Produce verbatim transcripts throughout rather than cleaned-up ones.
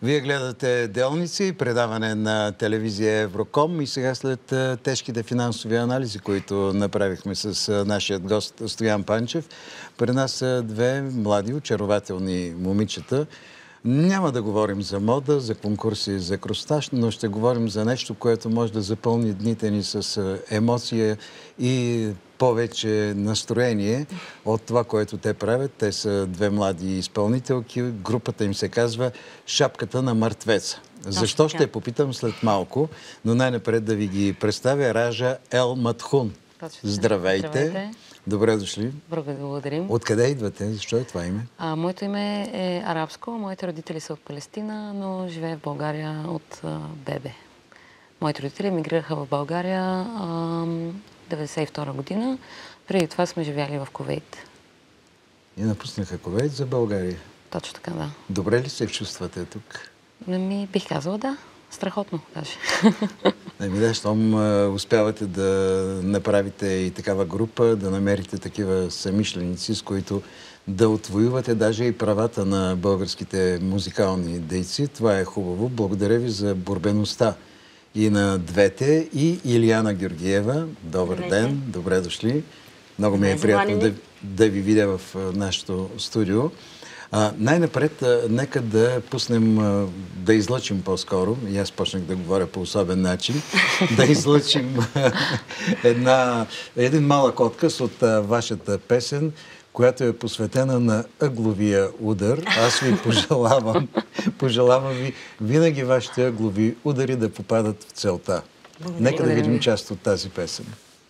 Вие гледате Делници, предаване на телевизия Евроком и сега след тежките финансови анализи, които направихме с нашия гост Стоян Панчев, при нас са две млади, очарователни момичета. Няма да говорим за мода, за конкурси, за кростаж, но ще говорим за нещо, което може да запълни дните ни с емоция и повече настроение от това, което те правят. Те са две млади изпълнителки. Групата им се казва Шапката на мъртвеца. Защо ще попитам след малко, но най-напред да ви ги представя. Ража Ел Матхун. Здравейте. Здравейте. Добре дошли. Благодарим. Откъде идвате? Защо е това име? А, моето име е арабско. Моите родители са от Палестина, но живея в България от а, бебе. Моите родители емигрираха в България а, деветдесет и втора година. Преди това сме живяли в Кувейт. И напуснаха Кувейт за България? Точно така, да. Добре ли се чувствате тук? Ми, бих казала да. Страхотно, даже. Ами да, щом успявате да направите и такава група, да намерите такива самишленици, с които да отвоювате даже и правата на българските музикални дейци. Това е хубаво. Благодаря ви за борбеността и на двете. И Илияна Георгиева. Добър Здравейте. Ден. Добре дошли. Много ми е приятно да, да ви видя в нашето студио. Най-напред, нека да пуснем, а, да излъчим по-скоро, и аз почнах да говоря по особен начин, да излъчим една, един малък откъс от а, вашата песен, която е посветена на ъгловия удар. Аз ви пожелавам, пожелавам ви винаги вашите ъглови удари да попадат в целта. Благодаря. Нека да видим част от тази песен.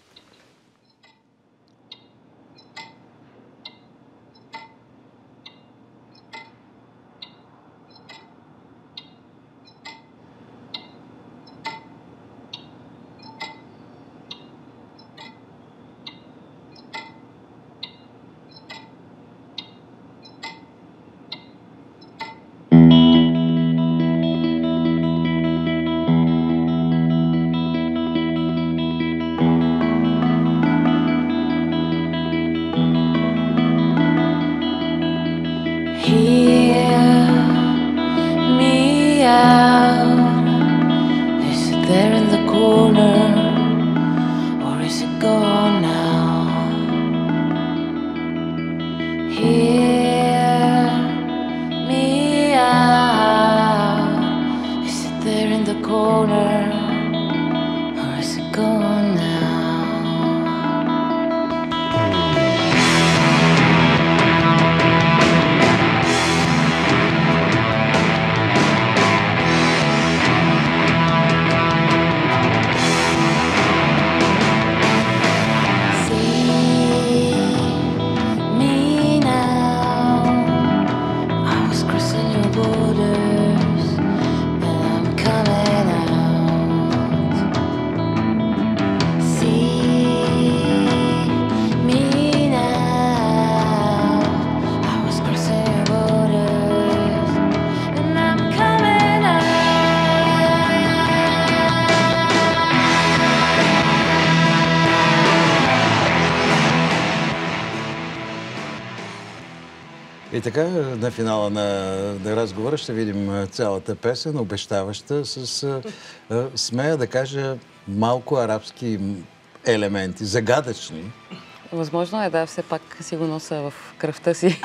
И така, на финала на, на разговора ще видим цялата песен, обещаваща с, а, смея да кажа, малко арабски елементи, загадъчни. Възможно е, да, все пак си го нося в кръвта си.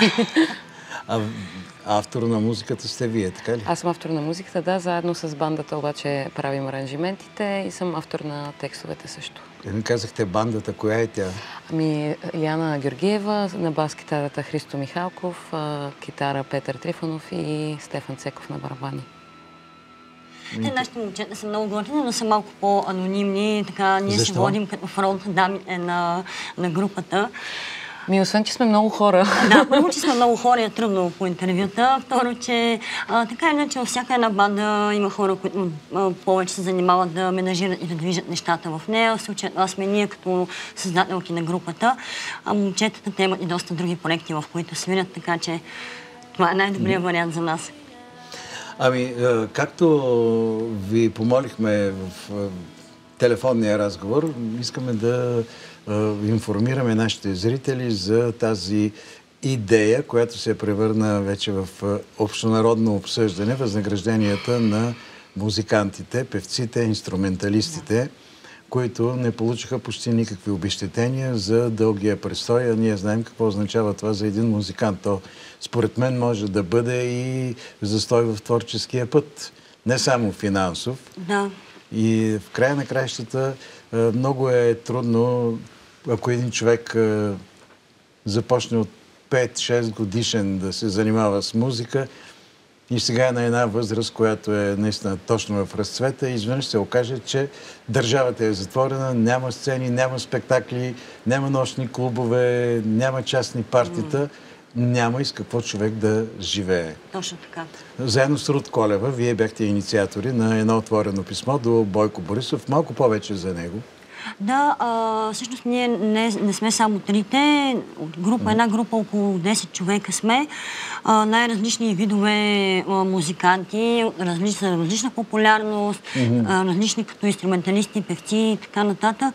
А автор на музиката сте вие, така ли? Аз съм автор на музиката, да, заедно с бандата обаче правим аранжиментите и съм автор на текстовете също. Ми казахте бандата, коя е тя? Ами, Илияна Георгиева, на бас китарата Христо Михалков, китара Петър Трифонов и Стефан Цеков на барабани. Те, нашите момчета са много готини, но са малко по-анонимни. Така, ние се водим като фронт дамите на, на групата. Ми, освен, че сме много хора. Да, първо, че сме много хора, е трудно по интервюта. Второ, че а, така иначе във всяка една банда има хора, които а, повече се занимават да менажират и да движат нещата в нея. В случая това сме ние като създателки на групата. А момчетата те имат и доста други проекти, в които свирят, така че това е най-добрият вариант за нас. Ами, както ви помолихме в телефонния разговор, искаме да информираме нашите зрители за тази идея, която се превърна вече в общонародно обсъждане, възнагражденията на музикантите, певците, инструменталистите, които не получиха почти никакви обезщетения за дългия престой, а ние знаем какво означава това за един музикант. То, според мен, може да бъде и застой в творческия път. Не само финансов. Да. И в края на краищата много е трудно, ако един човек започне от пет-шест годишен да се занимава с музика и сега е на една възраст, която е наистина точно в разцвета и изведнъж се окаже, че държавата е затворена, няма сцени, няма спектакли, няма нощни клубове, няма частни партита, mm. няма и с какво човек да живее. Точно така. Заедно с Руд Колева, вие бяхте инициатори на едно отворено писмо до Бойко Борисов. Малко повече за него. Да, а, всъщност ние не, не сме само трите. От група, една група около десет човека сме. А, най-различни видове а, музиканти, различна, различна популярност, mm-hmm. а, различни като инструменталисти, певци и така нататък,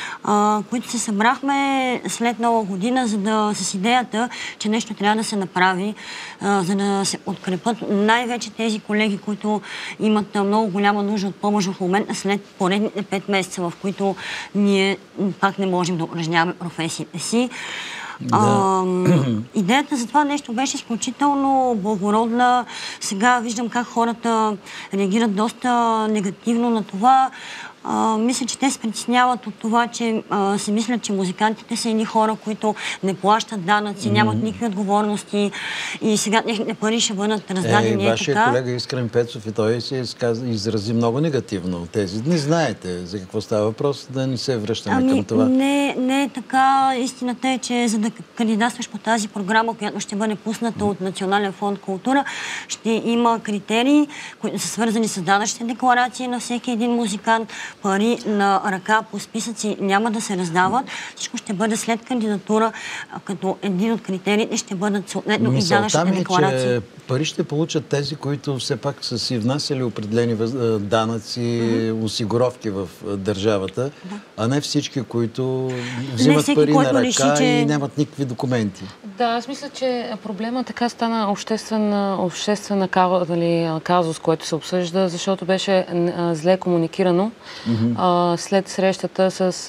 а, които се събрахме след Нова година, за да с идеята, че нещо трябва да се направи, а, за да се подкрепят най-вече тези колеги, които имат много голяма нужда от помощ в момента след поредните пет месеца, в които ние пак не можем да упражняваме професиите си. Да. А, идеята за това нещо беше изключително благородна. Сега виждам как хората реагират доста негативно на това. А, мисля, че те се притесняват от това, че а, си мислят, че музикантите са едни хора, които не плащат данъци, mm-hmm. нямат никакви отговорности и сега техните пари ще бъдат раздадени. Е, вашия колега Искрен Пецов и той се изказа, изрази много негативно тези дни. Знаете за какво става въпрос, да не се връщаме ами, към това. Не, не е така. Истината е, че за да кандидатстваш по тази програма, която ще бъде пусната от Национален фонд култура, ще има критерии, които са свързани с данъчните декларации на всеки един музикант. Пари на ръка по списъци няма да се раздават. Всичко ще бъде след кандидатура, като един от критериите ще бъдат съответно и данъчните декларации. Мисълта ми е, че пари ще получат тези, които все пак са си внасяли определени данъци, mm-hmm. осигуровки в държавата, да. а не всички, които взимат всеки, пари на ръка реши, че... и нямат никакви документи. Да, аз мисля, че проблема така стана обществена, обществена нали, казус, който се обсъжда, защото беше зле комуникирано. Mm-hmm. а, след срещата с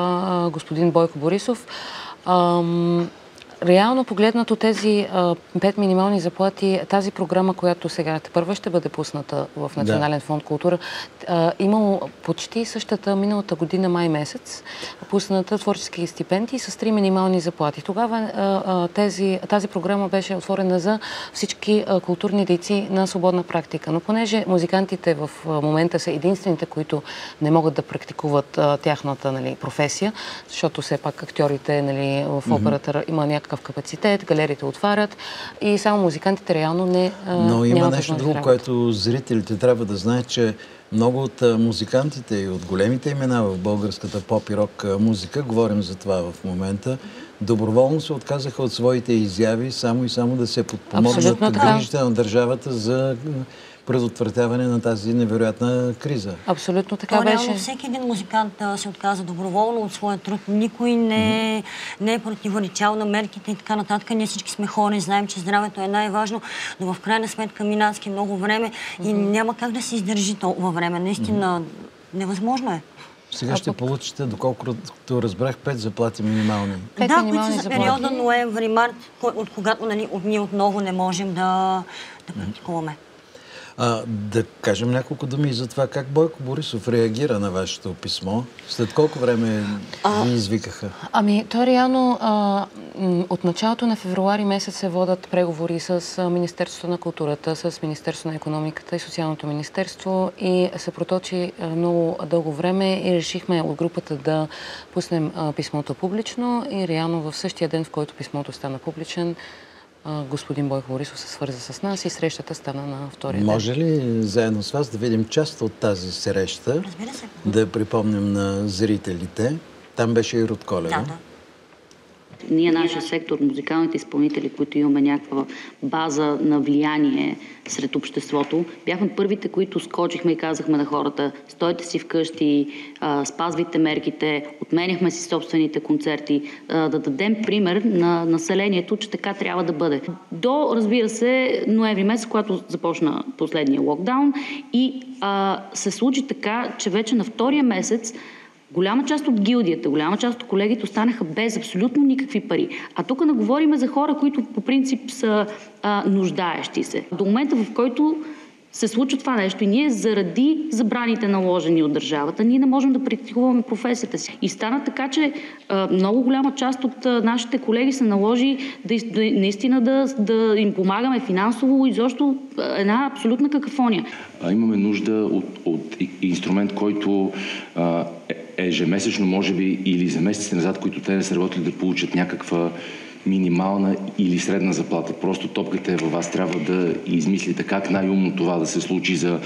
а, господин Бойко Борисов. А, Реално погледнато тези а, пет минимални заплати, тази програма, която сега първа ще бъде пусната в Национален да. фонд култура, а, имало почти същата миналата година, май месец, пусната творчески стипендии с три минимални заплати. Тогава а, а, тези, тази програма беше отворена за всички а, културни дейци на свободна практика. Но понеже музикантите в а, момента са единствените, които не могат да практикуват а, тяхната нали, професия, защото все пак актьорите нали, в операта mm-hmm. има някакъв капацитет, галериите отварят и само музикантите реално не а, Но има нямат нещо друго, което зрителите трябва да знаят, че много от музикантите и от големите имена в българската поп и рок музика, говорим за това в момента, доброволно се отказаха от своите изяви, само и само да се подпомогнат грижите на държавата за предотвратяване на тази невероятна криза. Абсолютно така То, беше. Реално всеки един музикант а, се отказа доброволно от своя труд. Никой не, е, не е противоречал на мерките и така нататък. Ние всички сме хора и знаем, че здравето е най-важно, но в крайна сметка мина много време и mm-hmm. няма как да се издържи толкова време. Наистина mm-hmm. невъзможно е. Сега ще получите, доколкото разбрах, пет заплати минимални. Да, които са за периода ноември-март, от когато нали, от ние отново не можем да, да практикуваме. А, да кажем няколко думи за това как Бойко Борисов реагира на вашето писмо. След колко време а, ви извикаха? Ами, то реално а, от началото на февруари месец се водят преговори с Министерството на културата, с Министерството на икономиката и Социалното министерство и се проточи много дълго време и решихме от групата да пуснем а, писмото публично и реално в същия ден, в който писмото стана публичен, господин Бойко Борисов се свърза с нас и срещата стана на втория ден. Може ли заедно с вас да видим част от тази среща? Разбира се. Да припомним на зрителите. Там беше и Руд Колева. Да, да. ние, нашия сектор, музикалните изпълнители, които имаме някаква база на влияние сред обществото, бяхме първите, които скочихме и казахме на хората: стойте си вкъщи, а, спазвайте мерките, отменяхме си собствените концерти, а, да дадем пример на населението, че така трябва да бъде. До, разбира се, ноември месец, когато започна последния локдаун, и а, се случи така, че вече на втория месец голяма част от гилдията, голяма част от колегите останаха без абсолютно никакви пари. А тук не говорим за хора, които по принцип са а, нуждаещи се. До момента, в който се случва това нещо и ние заради забраните, наложени от държавата, ние не можем да практикуваме професията си. И стана така, че а, много голяма част от а, нашите колеги се наложи да, да, наистина да, да им помагаме финансово и защо една абсолютна какафония. А, имаме нужда от, от инструмент, който а, е, ежемесечно, може би, или за месеци назад, които те да са работили, да получат някаква минимална или средна заплата. Просто топката е във вас. Трябва да измислите как най-умно това да се случи за,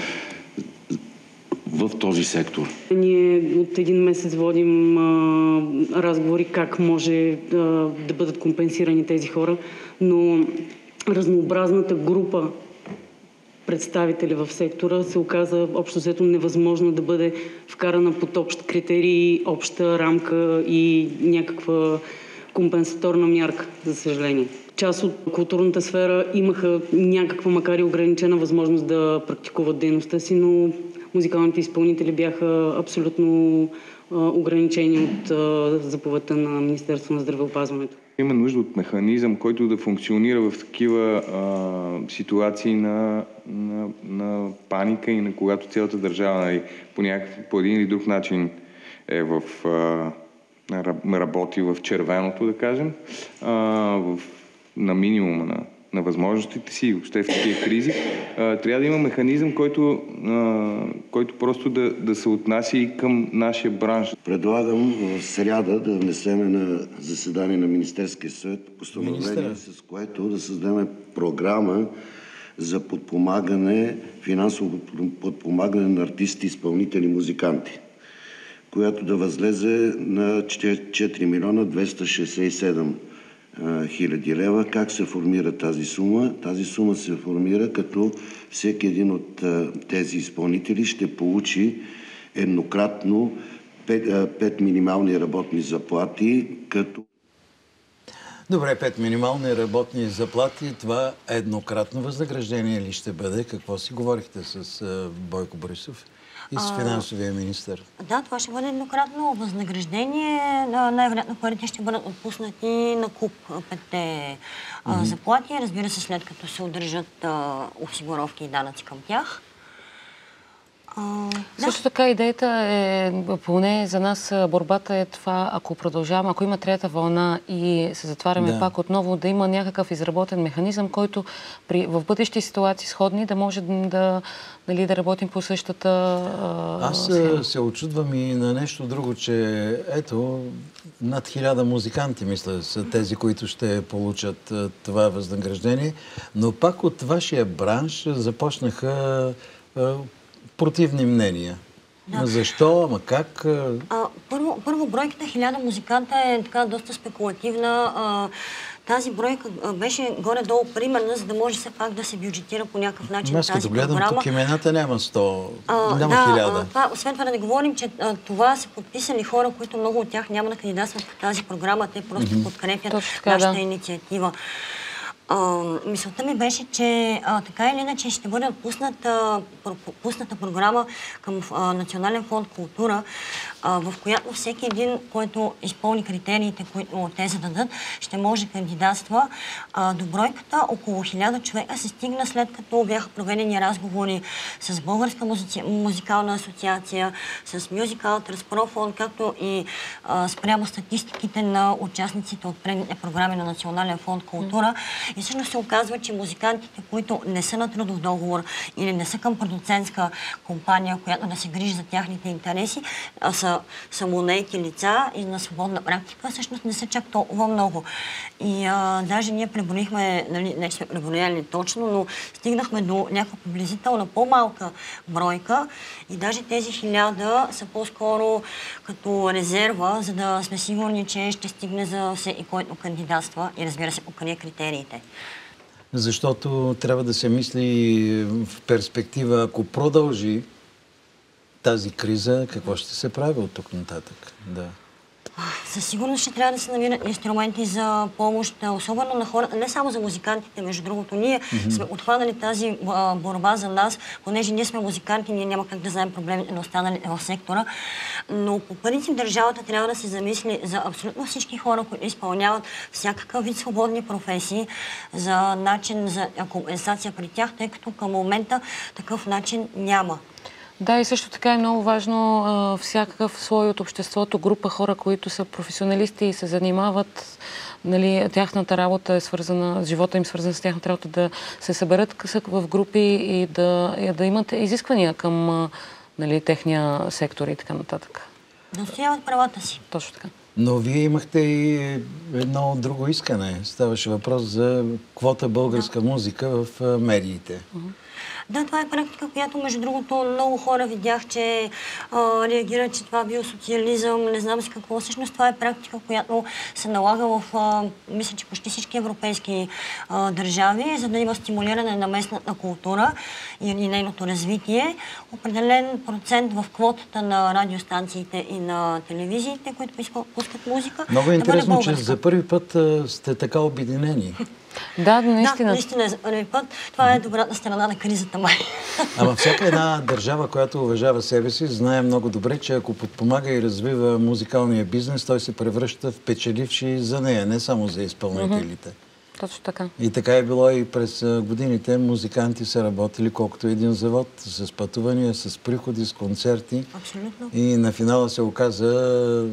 в този сектор. Ние от един месец водим а, разговори как може а, да бъдат компенсирани тези хора, но разнообразната група представители в сектора се оказа общо взето невъзможно да бъде вкарана под общ критерий, обща рамка и някаква компенсаторна мярка, за съжаление. Част от културната сфера имаха някаква, макар и ограничена, възможност да практикуват дейността си, но музикалните изпълнители бяха абсолютно а, ограничени от а, заповедта на Министерството на здравеопазването. Има нужда от механизъм, който да функционира в такива а, ситуации на, на, на паника и на когато цялата държава, нали, по, някакъв, по един или друг начин е в... А, работи в червеното, да кажем, а, в, на минимума на, на възможностите си, въобще в такива кризи. А, трябва да има механизъм, който, а, който просто да, да се отнася и към нашия бранш. Предлагам в сряда да внесеме на заседание на Министерския съвет постановление, с което да създадем програма за подпомагане, финансово подпомагане на артисти, изпълнители, музиканти, която да възлезе на четири милиона двеста шестдесет и седем хиляди лева. Как се формира тази сума? Тази сума се формира като всеки един от тези изпълнители ще получи еднократно пет минимални работни заплати, като... Добре, пет минимални работни заплати. Това еднократно възнаграждение ли ще бъде? Какво си говорихте с Бойко Борисов и с финансовия министър? Да, това ще бъде еднократно възнаграждение. Най-вероятно парите ще бъдат отпуснати на куп петте mm-hmm. заплати. Разбира се, след като се удържат осигуровки и данъци към тях. Uh, Също да. така идеята е, поне за нас борбата е това, ако продължаваме, ако има трета вълна и се затваряме да. пак отново, да има някакъв изработен механизъм, който при, в бъдещи ситуации сходни да може да, нали, да работим по същата uh, Аз схема. се очудвам и на нещо друго, че ето над хиляда музиканти, мисля, са тези, които ще получат uh, това възнаграждение, но пак от вашия бранш започнаха uh, противни мнения. Да. Защо? Ама как? А, първо, първо, бройката хиляда музиканта е така доста спекулативна. А, тази бройка беше горе-долу примерна, за да може все пак да се бюджетира по някакъв начин аз тази като гледам, програма. тук имената няма сто, а, няма да, хиляда. Това, освен това да не говорим, че а, това са подписали хора, които много от тях няма да кандидатстват по тази програма. Те просто mm-hmm. подкрепят така, нашата да. инициатива. Uh, мисълта ми беше, че uh, така или иначе ще бъде отпусната, отпусната програма към uh, Национален фонд култура, uh, в която всеки един, който изпълни критериите, които те зададат, ще може кандидатства. Uh, до бройката около хиляда човека се стигна след като бяха проведени разговори с Българска музици... музикална асоциация, с Musical Trust Pro Fund, както и uh, спрямо статистиките на участниците от предните програми на Национален фонд култура. И всъщност се оказва, че музикантите, които не са на трудов договор или не са към продуцентска компания, която да се грижи за тяхните интереси, а са самонаети лица и на свободна практика, всъщност не са чак толкова много. И а, даже ние преброихме, нали, не че сме преброяли точно, но стигнахме до някаква приблизителна по-малка бройка и даже тези хиляда са по-скоро като резерва, за да сме сигурни, че ще стигне за всеки, който кандидатства и разбира се, покрие критериите. Защото трябва да се мисли в перспектива, ако продължи тази криза, какво ще се прави от тук нататък? Да. Със сигурност ще трябва да се намират инструменти за помощ, особено на хората, не само за музикантите, между другото. Ние mm-hmm. сме отхванали тази а, борба за нас, понеже ние сме музиканти, ние няма как да знаем проблемите на останалите в сектора. Но по принцип държавата трябва да се замисли за абсолютно всички хора, които изпълняват всякакъв вид свободни професии, за начин за компенсация при тях, тъй като към момента такъв начин няма. Да, и също така е много важно а, всякакъв слой от обществото, група хора, които са професионалисти и се занимават, нали, тяхната работа е свързана, живота им свързан с тяхната работа, да се съберат в групи и да, и да имат изисквания към а, нали, техния сектор и така нататък. Да отстояват правата си. Точно така. Но вие имахте и едно друго искане. Ставаше въпрос за квота българска да. музика в медиите. Uh-huh. Да, това е практика, която, между другото, много хора видях, че а, реагират, че това бил социализъм, не знам си какво. Всъщност това е практика, която се налага в, а, мисля, че почти всички европейски а, държави, за да има стимулиране на местната култура и, и нейното развитие. Определен процент в квотата на радиостанциите и на телевизиите, които пускат музика. Много е интересно, че за първи път а, сте така обединени. Да, наистина. Да, наистина за първи път. Това е добрата страна на кризата май. Ама всяка една държава, която уважава себе си, знае много добре, че ако подпомага и развива музикалния бизнес, той се превръща в печеливши за нея, не само за изпълнителите. Mm-hmm. Точно така. И така е било и през годините. Музиканти са работили колкото един завод, с пътувания, с приходи, с концерти. Абсолютно. И на финала се оказа,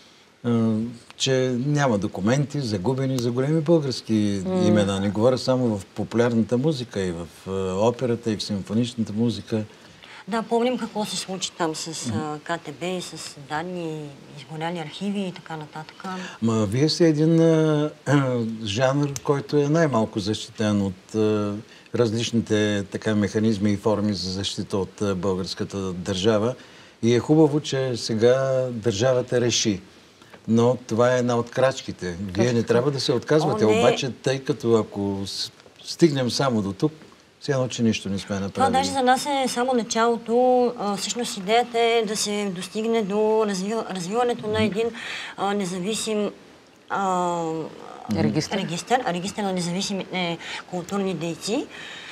че няма документи, загубени за големи български mm. имена. Не говоря само в популярната музика, и в операта, и в симфоничната музика. Да, помним какво се случи там с mm. КТБ, и с данни, изгоряли архиви и така нататък. Ма вие сте един а, а, жанр, който е най-малко защитен от а, различните така механизми и форми за защита от а, българската държава. И е хубаво, че сега държавата реши. Но това е една от крачките. Вие не трябва да се отказвате. О, обаче, тъй като ако стигнем само до тук, все едно, че нищо не сме направили. Това даже за нас е само началото. А, всъщност идеята е да се достигне до развива, развиването на един а, независим а, регистър. регистър, регистър на независимите културни дейци.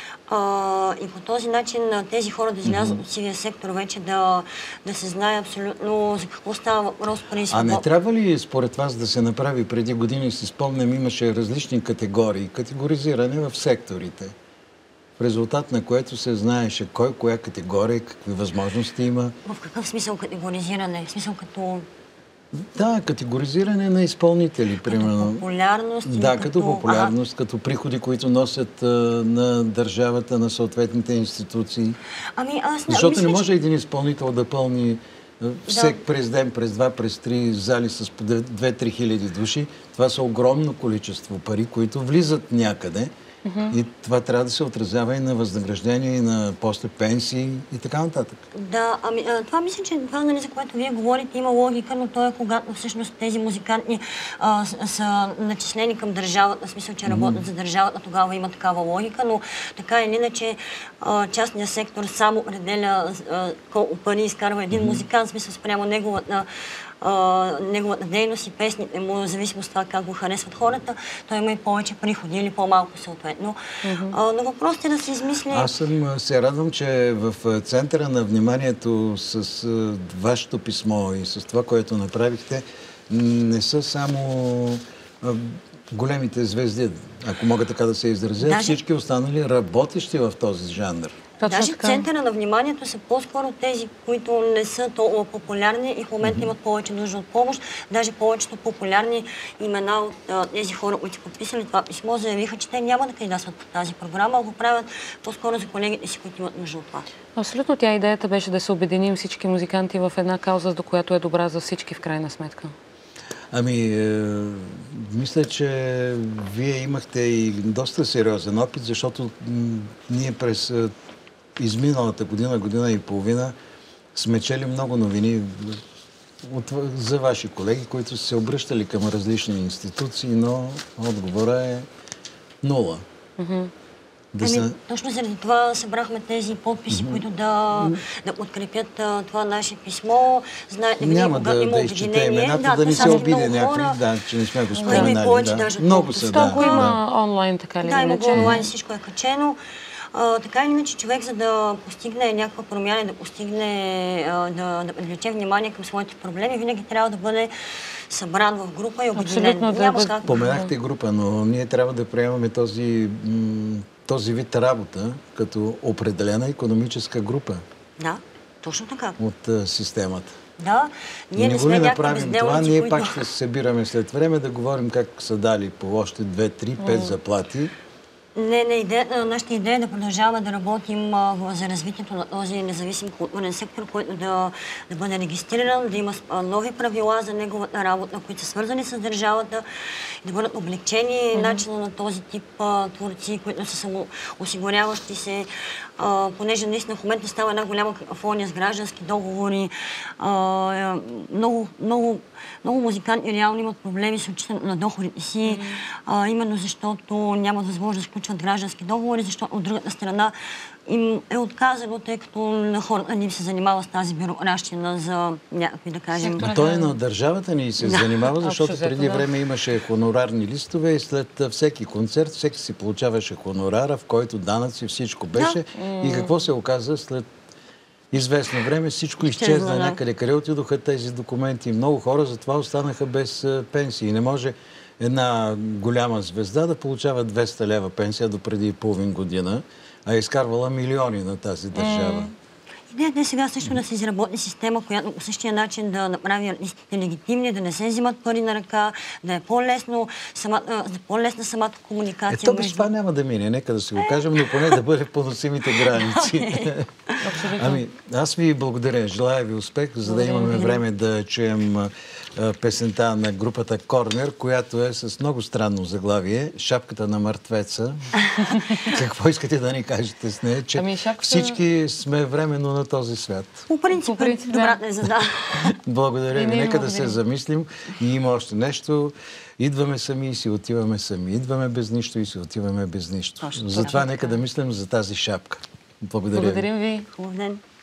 Uh, и по този начин тези хора да излязат mm-hmm. от сивия сектор вече да, да се знае абсолютно за какво става въпрос при свобод. А не трябва ли според вас да се направи преди години, си спомням, имаше различни категории, категоризиране в секторите, в резултат на което се знаеше кой, коя категория, какви възможности има? В какъв смисъл категоризиране? В смисъл като... Да, категоризиране на изпълнители, примерно. Като популярност. Да, като, като популярност, а... като приходи, които носят а, на държавата, на съответните институции. Ами аз не... Защото мисля, не може че... един изпълнител да пълни всек да. през ден, през два, през три зали с две-три хиляди души. Това са огромно количество пари, които влизат някъде. Mm-hmm. И това трябва да се отразява и на възнаграждение, и на после пенсии и така нататък. Да, ами това мисля, че това, нали, за което вие говорите, има логика, но то е когато всъщност тези музиканти а, с, са начислени към държавата, в смисъл, че работят mm-hmm. за държавата, тогава има такава логика, но така или иначе частният сектор само определя колко пари изкарва един mm-hmm. музикант, в смисъл спрямо неговата Uh, неговата дейност и песните му, зависимо от това как го харесват хората, той има и повече приходи или по-малко съответно. Mm-hmm. Uh, но въпросът е да се измисли... Аз съм, се радвам, че в центъра на вниманието с uh, вашето писмо и с това, което направихте, не са само uh, големите звезди, ако мога така да се изразя, Даже... всички останали работещи в този жанр. Точно Даже така. центъра на вниманието са по-скоро тези, които не са толкова популярни и в момента имат повече нужда от помощ. Даже повечето популярни имена от а, тези хора, които са подписали това писмо, заявиха, че те няма да кандидатстват по тази програма, а го правят по-скоро за колегите си, които имат нужда от това. Абсолютно, тя идеята беше да се обединим всички музиканти в една кауза, до която е добра за всички в крайна сметка. Ами, е, мисля, че вие имахте и доста сериозен опит, защото м, ние през е, изминалата година, година и половина сме чели много новини от, за ваши колеги, които са се обръщали към различни институции, но отговора е нула. Mm-hmm. Да ами, са... точно заради това събрахме тези подписи, mm-hmm. които да, да подкрепят а, това наше писмо. Знаете, няма да, има да изчете имената, да, да не се обиде някакви, да, че не сме го споменали. Да, повече, да. даже много са, да. Го има онлайн, така ли? Да, има го онлайн, всичко е качено. А, така или иначе, човек, за да постигне някаква промяна, да постигне, а, да, да привлече внимание към своите проблеми, винаги трябва да бъде събран в група и обединен. Да бъде... как... Споменахте група, но ние трябва да приемаме този, този вид работа като определена икономическа група. Да, точно така. От а, системата. Да, ние не не сме го някакви направим това, безделници, ние които... пак ще се събираме след време да говорим как са дали по още две, три, пет заплати. Не, не, идея, нашата идея е да продължаваме да работим а, за развитието на този независим културен сектор, който да, да бъде регистриран, да има а, нови правила за неговата работа, които са свързани с държавата, да бъдат облегчени mm-hmm. начина на този тип а, творци, които са самоосигуряващи се, а, понеже наистина в момента става една голяма какафония с граждански договори. А, много, много, много музиканти реално имат проблеми с отчитането на доходите си, mm-hmm. а, именно защото нямат възможност да сключват граждански договори, защото от другата страна им е отказано, тъй като на хората ни се занимава с тази бюрократщина за някакви, да кажем... А той на държавата ни се занимава, защото преди време имаше хонорарни листове и след всеки концерт всеки си получаваше хонорара, в който данъци всичко беше. И какво се оказа след известно време? Всичко изчезна някъде. Къде отидоха тези документи? Много хора затова останаха без пенсии. Не може една голяма звезда да получава двеста лева пенсия до преди половин година, а е изкарвала милиони на тази държава. Идеята е сега също да се изработи система, която по същия начин да направи артистите легитимни, да не се взимат пари на ръка, да е по-лесно, сама, по-лесна самата комуникация. Ето без това няма да мине, нека да си го кажем, но поне да бъде в поносимите граници. Ами, аз ви благодаря, желая ви успех, за да имаме време да чуем песента на групата Корнер, която е с много странно заглавие. Шапката на мъртвеца. Какво искате да ни кажете с нея? Че ами, шапката... всички сме временно на този свят. По принцип, По принцип добрата е за да. Благодаря ви. Нека да се замислим. И има още нещо. Идваме сами и си отиваме сами. Идваме без нищо и си отиваме без нищо. Затова нека да мислим за тази шапка. Благодаря ви. Благодарим ви. Хубав ден.